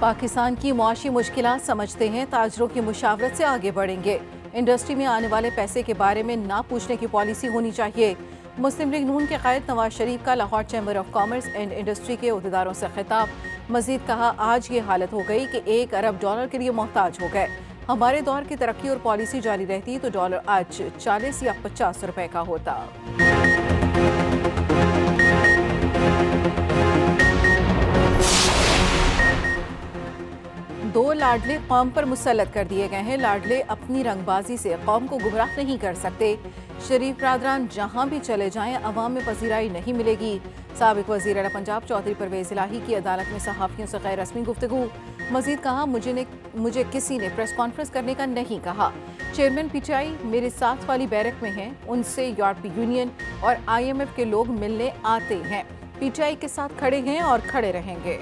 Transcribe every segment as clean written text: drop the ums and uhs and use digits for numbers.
पाकिस्तान की मुआशी मुश्किलात समझते हैं, ताजरों की मुशावरत से आगे बढ़ेंगे। इंडस्ट्री में आने वाले पैसे के बारे में ना पूछने की पॉलिसी होनी चाहिए। मुस्लिम लीग नून के कायद नवाज शरीफ का Lahore chamber of commerce and industry के अहदेदारों से खिताब। मजीद कहा, आज ये हालत हो गई कि $1 अरब के लिए मोहताज हो गए। हमारे दौर की तरक्की और पॉलिसी जारी रहती तो डॉलर आज 40 या 50 रुपए का होता। 2 लाडले कौम पर मुसल्लत कर दिए गए हैं। लाडले अपनी रंगबाजी से कौम को गुमराह नहीं कर सकते। शरीफ बरादरान जहां भी चले जाएं, अवाम में पजीराई नहीं मिलेगी। साबिक वजीर आला पंजाब चौधरी परवेज इलाही की अदालत में सहाफ़ियों से गैर रस्मी गुफ्तगू। मजीद कहा, मुझे किसी ने प्रेस कॉन्फ्रेंस करने का नहीं कहा। चेयरमैन पीटीआई मेरे साथ वाली बैरक में हैं, उनसे यूरोपीय यूनियन और IMF के लोग मिलने आते हैं। पीटीआई के साथ खड़े हैं और खड़े रहेंगे।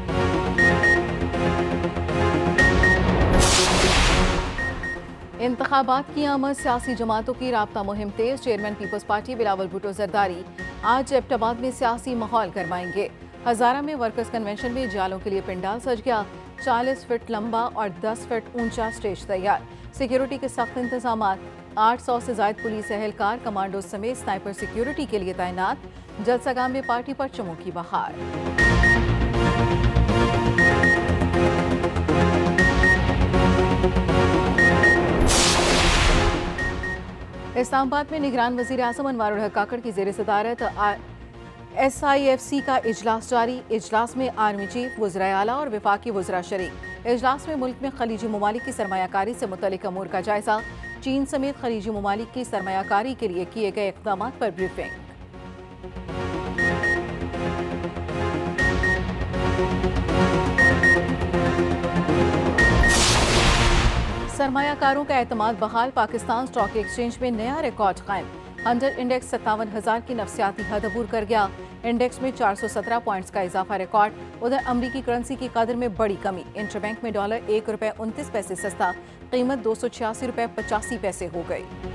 इंतखाबात की आमद, सियासी जमातों की राब्ता मुहिम तेज। Chairman People's Party Bilawal Bhutto Zardari आज एबटाबाद में सियासी माहौल गरमाएंगे। हजारा में वर्कर्स कन्वेंशन में जालों के लिए पंडाल सज गया। 40 फीट लंबा और 10 फीट ऊंचा स्टेज तैयार। सिक्योरिटी के सख्त इंतजाम। 800 से ज्यादा पुलिस एहलकार, कमांडो समेत स्नाइपर सिक्योरिटी के लिए तैनात। जलसागाह में पार्टी परचमों की बहार। इस्लामाबाद में निगरान वजीर आज़म अनवारुल हक काकड़ की ज़ेर सदारत SIFC का इजलास जारी। इजलास में आर्मी चीफ, वज़राए आला और वफाकी वज़रा शरीक। इजलास में मुल्क में खलीजी ममालिक की सरमायाकारी से मुतल्लिक़ अमूर का जायजा। चीन समेत खलीजी ममालिक की सरमायाकारी के लिए किए गए इक़दाम पर ब्रीफिंग। सरमायाकारों का एतमाद बहाल। पाकिस्तान स्टॉक एक्सचेंज में नया रिकॉर्ड कायम। हंटर इंडेक्स 57,000 की नफसियाती हद अबूर कर गया। इंडेक्स में 417 पॉइंट्स का इजाफा रिकॉर्ड। उधर अमरीकी करेंसी की कदर में बड़ी कमी। इंटरबैंक में डॉलर $1.29 सस्ता, कीमत $286.85 हो गई।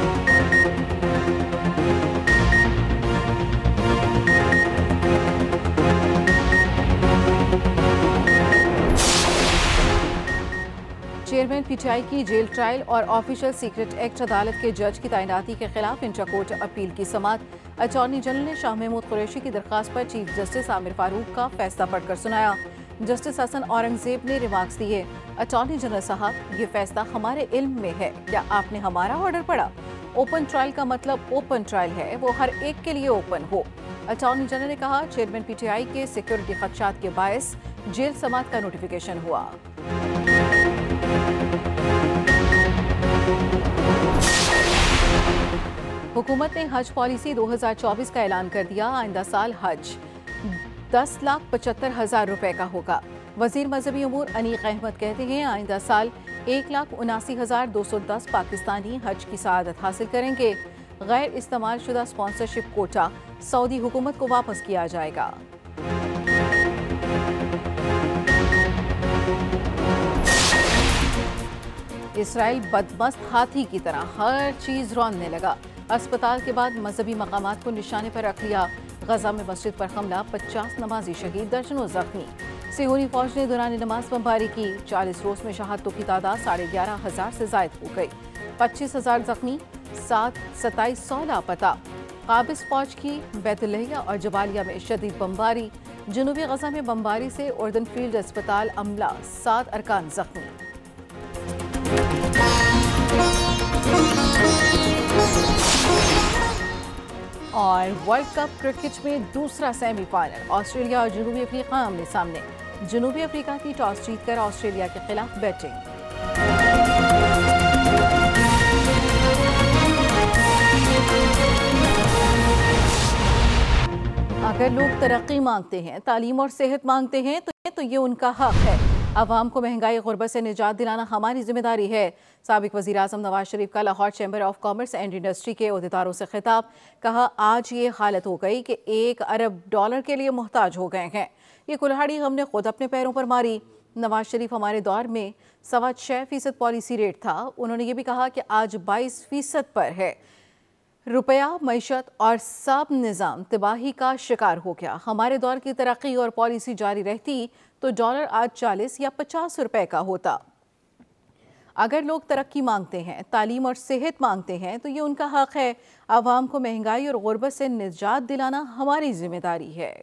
चेयरमैन पीटीआई की जेल ट्रायल और ऑफिशियल सीक्रेट एक्ट अदालत के जज की तैनाती के खिलाफ इंट्राकोर्ट अपील की समाअत। अटॉर्नी जनरल ने शाह महमूद कुरैशी की दरख्वास्त पर चीफ जस्टिस आमिर फारूक का फैसला पढ़कर सुनाया। जस्टिस हसन औरंगजेब ने रिमार्क्स दिए, अटॉर्नी जनरल साहब, ये फैसला हमारे इल्म में है, क्या आपने हमारा ऑर्डर पढ़ा? ओपन ट्रायल का मतलब ओपन ट्रायल है, वो हर एक के लिए ओपन हो। अटॉर्नी जनरल ने कहा, चेयरमैन पीटीआई के सिक्योरिटी खदशात के बायस जेल समाअत का नोटिफिकेशन हुआ। हुकूमत ने हज पॉलिसी 2024 का ऐलान कर दिया। आइंदा साल हज 10,75,000 रुपए का होगा। वजीर मजहबी अमूर अनीक अहमद कहते हैं, आइंदा साल 1,79,210 पाकिस्तानी हज की सआदत हासिल करेंगे। गैर इस्तेमाल शुदा स्पॉन्सरशिप कोटा सऊदी हुकूमत को वापस किया जाएगा। इसराइल बदमस्त हाथी की तरह हर चीज रौंदने लगा। अस्पताल के बाद मजहबी मकामात को निशाने पर रख लिया। गजा में मस्जिद पर हमला, 50 नमाजी शहीद, दर्जनों जख्मी। सिहोनी फौज ने दौरान नमाज बमबारी की। 40 रोज में शहादतों की तादाद 11,500 से जायद हो गई। 25,000 जख्मी, 27,100 लापता। काबिज फौज की बैतुल्लहिया और जबालिया में शदीद बमबारी। जनूबी गजा में बमबारी से उर्दन फील्ड अस्पताल अमला, 7 अरकान जख्मी। और वर्ल्ड कप क्रिकेट में दूसरा सेमीफाइनल, ऑस्ट्रेलिया और जनूबी अफ्रीका आमने सामने। जनूबी अफ्रीका की टॉस जीतकर ऑस्ट्रेलिया के खिलाफ बैटिंग। अगर लोग तरक्की मांगते हैं, तालीम और सेहत मांगते हैं तो ये उनका हक है। अवाम को महंगाई गुर्बत से निजात दिलाना हमारी जिम्मेदारी है। साबिक वज़ीर आज़म नवाज शरीफ का Lahore chamber of commerce and industry के अहदेदारों से खिताब। कहा, आज ये हालत हो गई कि $1 अरब के लिए मोहताज हो गए हैं। ये कुल्हाड़ी हमने खुद अपने पैरों पर मारी। नवाज शरीफ हमारे दौर में 6.25% पॉलिसी रेट था। उन्होंने ये भी कहा कि आज 22% पर है। रुपया, मईशत और सब निज़ाम तबाही का शिकार हो गया। हमारे दौर की तरक्की और पॉलिसी जारी रहती तो डॉलर आज 40 या 50 रुपए का होता। अगर लोग तरक्की मांगते हैं, तालीम और सेहत मांगते हैं तो ये उनका हक है। आवाम को महंगाई और गुर्बत से निजात दिलाना हमारी जिम्मेदारी है।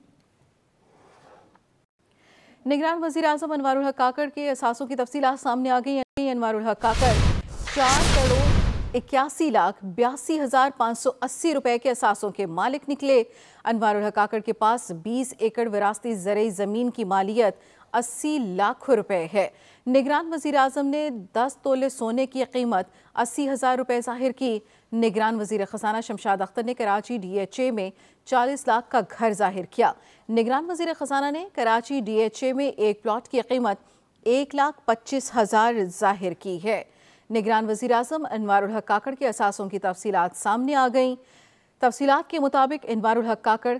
निगरान वज़ीर आज़म अनवारुल हक काकड़ के असासों की तफसीलात सामने आ गई। अनवारुल हक काकड़ 4,81,82,580 रुपए के असासों के मालिक निकले। अनवारुल हक काकड़ के पास 20 एकड़ विरासती ज़रई ज़मीन की मालियत 80 लाख रुपए है। निगरान वज़ीर आज़म ने 10 तोले सोने की कीमत 80,000 रुपए जाहिर की। निगरान वज़ीर ख़जाना शमशाद अख्तर ने कराची DHA में 40 लाख का घर जाहिर किया। निगरान वज़ीर ख़जाना ने कराची DHA में एक प्लॉट की कीमत 1,25,000 जाहिर की है। निगरान वज़ीर आज़म अनवारुल हक काकड़ के असासों की तफसीलात सामने आ गईं। तफसीलात के मुताबिक अनवारुल हक काकड़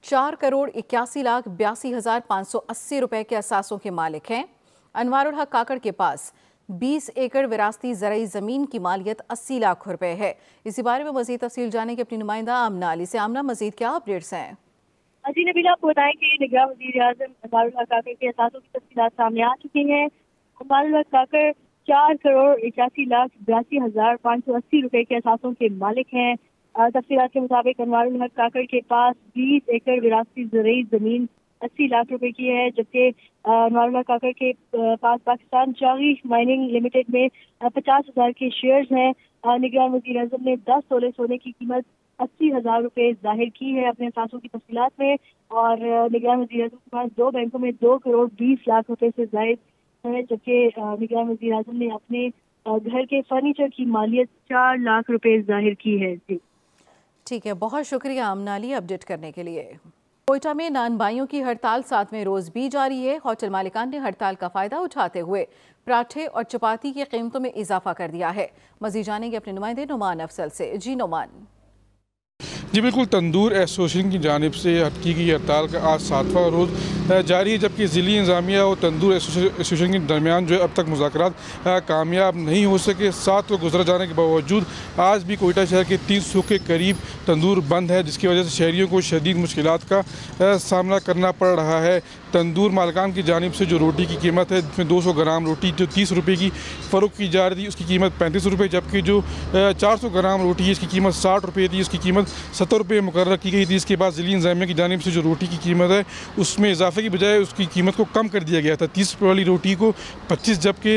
4,81,82,580 रुपए के असासों के मालिक हैं। अनवारुल हक काकड़ के पास 20 एकड़ विरासती ज़रई ज़मीन की मालियत 80 लाख रुपए है। इसी बारे में मज़ीद तफसील जाने की अपनी नुमाइंदा आमना अली से। आमना, मज़ीद क्या अपडेट्स हैं? जी नबीला, आपको बताएं कि निगरान वज़ीर आज़म अनवारुल हक काकड़ के असासों की तफसीलात सामने आ चुकी हैं। अनवारुल हक काकड़ 4,81,82,580 रुपए के असासों के मालिक हैं। तफसीलात के मुताबिक अनवारुल हक काकड़ के पास 20 एकड़ विरासती ज़रई ज़मीन 80 लाख रुपए की है, जबकि अनवारुल हक काकड़ के पास पाकिस्तान चागी माइनिंग लिमिटेड में 50,000 के शेयर्स हैं। निगरान वज़ीर आज़म ने 10 तोले सोने की कीमत 80,000 रुपए जाहिर की है अपने असासों की तफसीलात में। और निगरान वज़ीर आज़म के पास 2 बैंकों में 2 करोड़ 20 लाख रुपए से जायद है, जबकि निगरान वज़ीर आज़म ने अपने घर के फर्नीचर की मालियत 4 लाख रुपए जाहिर की है। जी ठीक है, बहुत शुक्रिया आमना अली अपडेट करने के लिए। कोयटा में नानबाइयों की हड़ताल 7वें रोज भी जारी है। होटल मालिकान ने हड़ताल का फायदा उठाते हुए पराठे और चपाती की कीमतों में इजाफा कर दिया है। मजीद जानेंगे अपने नुमाइंदे नुमान अफसल से। जी नुमान। जी बिल्कुल, तंदूर एसोसिएशन की जानिब से की गई हड़ताल का आज 7वां रोज़ जारी है, जबकि ज़िली इंतज़ामिया और तंदूर एसोसिएशन के दरमियान जो है अब तक मुज़ाकरात कामयाब नहीं हो सके। 7 रोज़ गुजर जाने के बावजूद आज भी कोयटा शहर के 300 के करीब तंदूर बंद है, जिसकी वजह से शहरियों को शदीद मुश्किलात का सामना करना पड़ रहा है। तंदूर मालिकान की जानिब से जो रोटी की कीमत है, जिसमें 200 ग्राम रोटी जो 30 रुपये की फ़रोख्त की जा रही थी, उसकी कीमत 35 रुपये, जबकि जो 400 ग्राम रोटी है इसकी कीमत 60 रुपये थी, उसकी कीमत 70 रुपये मुकर्रर की गई थी। इसके बाद ज़िली इंतज़ामिया की जानिब से जो रोटी की कीमत है उसमें इजाफे की बजाय उसकी कीमत को कम कर दिया गया था। 30 रुपये वाली रोटी को 25, जबकि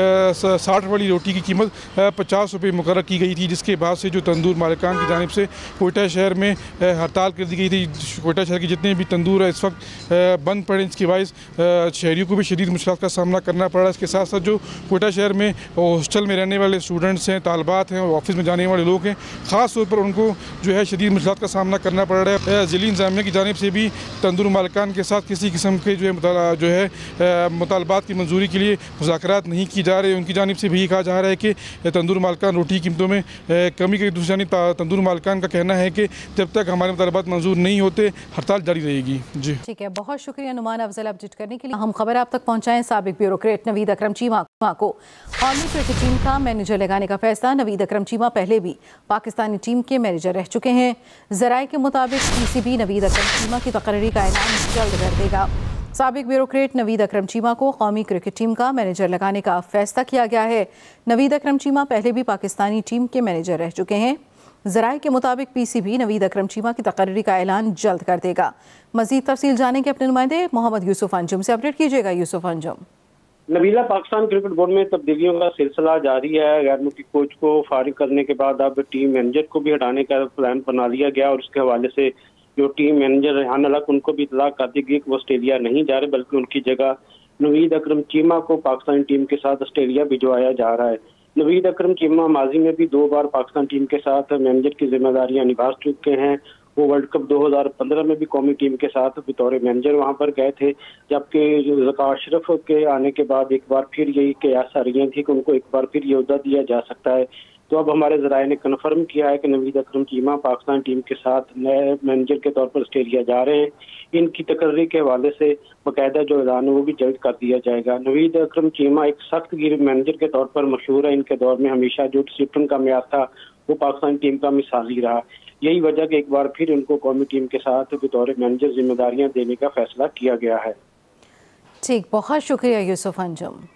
60 वाली रोटी की कीमत 50 रुपये मुकर्रर की गई थी, जिसके बाद से जो तंदूर मालिकान की जानिब से कोयटा शहर में हड़ताल कर दी गई थी। कोयटा शहर के जितने भी तंदूर है इस वक्त बंद पड़े, इसके बायस शहरियों को भी शदीद मुश्किल का सामना करना पड़ रहा है। इसके साथ साथ जो कोयटा शहर में हॉस्टल में रहने वाले स्टूडेंट्स हैं, तालबात हैं और ऑफिस में जाने वाले लोग हैं, ख़ास तौर पर उनको जो है शदीद मुश्किल का सामना करना पड़ रहा है। ज़िली इंतज़ामिया की जानिब से भी तंदूर मालिकान के साथ किसी किस्म के जो है मुतालबात की मंजूरी के लिए मुज़ाकरात नहीं की जा रहे। उनकी जानिब से भी कहा जा रहा है कि तंदूर मालिकान रोटी कीमतों में कमी की। दूसरी जानिब तंदूर मालिकान का कहना है कि जब तक हमारे मुतालबात मंजूर नहीं होते हड़ताल जारी रहेगी। जी ठीक है, बहुत शुक्रिया नुमान अफजल अपडेट करने के लिए। हम खबर आप तक पहुँचाएं। साबिक ब्यूरोक्रेट नवीद अकरम चीमा को कौमी क्रिकेट टीम का मैनेजर लगाने का फैसला। नवीद अकरम चीमा पहले भी पाकिस्तानी टीम के मैनेजर रह चुके हैं। ज़राए के मुताबिक PCB नवीद अकरम चीमा की तकर्री का ऐलान जल्द कर देगा। साबिक ब्यूरोक्रेट नवीद अकरम चीमा को कौमी क्रिकेट टीम का मैनेजर लगाने का फैसला किया गया है। नवीद अकरम चीमा पहले भी पाकिस्तानी टीम के मैनेजर रह चुके हैं। ज़राए के मुताबिक PCB नवीद अकरम चीमा की तकर्री का ऐलान जल्द कर देगा। मज़ीद तफसील जाने के अपने नुमाइंदे मोहम्मद यूसुफ अंजुम से अपडेट कीजिएगा। यूसुफ अंजुम। नबीला, पाकिस्तान क्रिकेट बोर्ड में तब्दीलियों का सिलसिला जारी है। गैर मुल्की कोच को फारिग करने के बाद अब टीम मैनेजर को भी हटाने का प्लान बना लिया गया और उसके हवाले से जो टीम मैनेजर रेहान अलक उनको भी इतला कर दी गई कि वो ऑस्ट्रेलिया नहीं जा रहे, बल्कि उनकी जगह नवीद अकरम चीमा को पाकिस्तानी टीम के साथ ऑस्ट्रेलिया भिजवाया जा रहा है। नवीद अकरम चीमा माजी में भी 2 बार पाकिस्तान टीम के साथ मैनेजर की जिम्मेदारियां निभा चुके हैं। वो वर्ल्ड कप 2015 में भी कौमी टीम के साथ बतौर मैनेजर वहां पर गए थे, जबकि ज़का अशरफ के आने के बाद एक बार फिर यही कयास आ रही थी कि उनको एक बार फिर ये ओहदा दिया जा सकता है। तो अब हमारे ज़राए ने कन्फर्म किया है कि नवीद अकरम चीमा पाकिस्तान टीम के साथ नए मैनेजर के तौर पर ऑस्ट्रेलिया जा रहे हैं। इनकी तकर्री के हवाले से बाकायदा जो ऐलान है वो भी जल्द कर दिया जाएगा। नवीद अकरम चीमा एक सख्त गिर मैनेजर के तौर पर मशहूर है। इनके दौर में हमेशा जो डिसिप्लिन का म्यार था वो पाकिस्तान टीम का मिसाली रहा। यही वजह कि एक बार फिर उनको कौमी टीम के साथ बतौर मैनेजर जिम्मेदारियां देने का फैसला किया गया है। ठीक, बहुत शुक्रिया यूसुफ अंजुम।